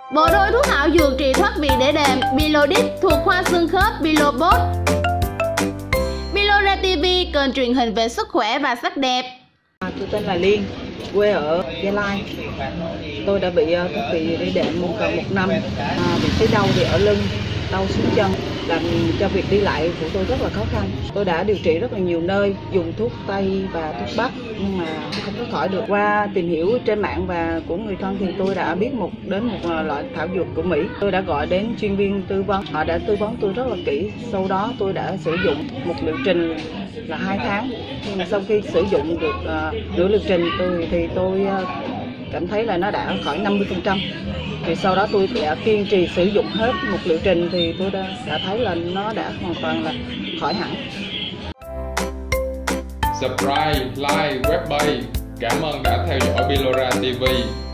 Bộ đôi thuốc thảo dược trị thoát vị đĩa đệm Bilodip thuộc khoa xương khớp Bilobot. Bilora TV, kênh truyền hình về sức khỏe và sắc đẹp. Tôi tên là Liên, quê ở Gia Lai. Tôi đã bị thoát vị đĩa đệm gần 1 năm. Bị thấy đau thì ở lưng, đau xuống chân, làm cho việc đi lại của tôi rất là khó khăn. Tôi đã điều trị rất là nhiều nơi, dùng thuốc Tây và thuốc Bắc nhưng mà không có khỏi được. Qua tìm hiểu trên mạng và của người thân thì tôi đã biết đến một loại thảo dược của Mỹ. Tôi đã gọi đến chuyên viên tư vấn, họ đã tư vấn tôi rất là kỹ. Sau đó tôi đã sử dụng một liệu trình là 2 tháng. Nhưng mà sau khi sử dụng được nửa liệu trình tôi cảm thấy là nó đã khỏi 50%. Thì sau đó tôi đã kiên trì sử dụng hết một liệu trình thì tôi đã thấy là nó đã hoàn toàn là khỏi hẳn. Subscribe, like, web bay. Cảm ơn đã theo dõi Bilora TV.